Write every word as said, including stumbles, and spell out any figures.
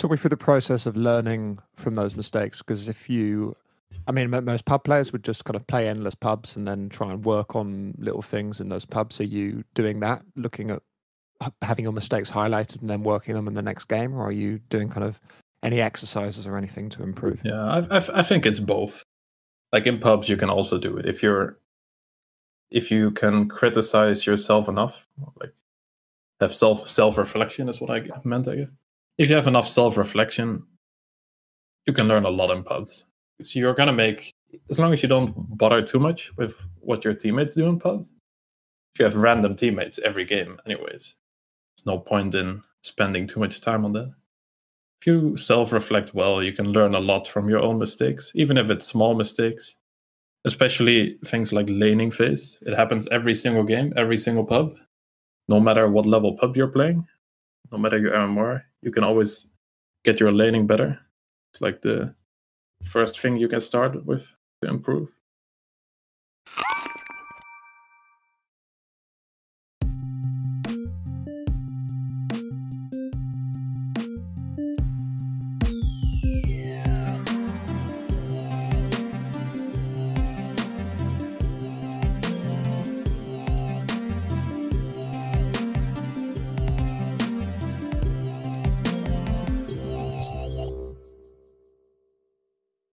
talk me through the process of learning from those mistakes, because if you, I mean, most pub players would just kind of play endless pubs and then try and work on little things in those pubs. Are you doing that, looking at having your mistakes highlighted and then working them in the next game, or are you doing kind of any exercises or anything to improve? Yeah, I, I, I think it's both. Like in pubs, you can also do it if you're if you can criticize yourself enough, like have self self reflection is what I meant. I guess if you have enough self reflection, you can learn a lot in pubs. So you're gonna make, as long as you don't bother too much with what your teammates do in pubs. If you have random teammates every game, anyways, there's no point in spending too much time on that. If you self-reflect well, you can learn a lot from your own mistakes, even if it's small mistakes, especially things like laning phase. It happens every single game, every single pub, no matter what level pub you're playing, no matter your M M R, you can always get your laning better. It's like the first thing you can start with to improve.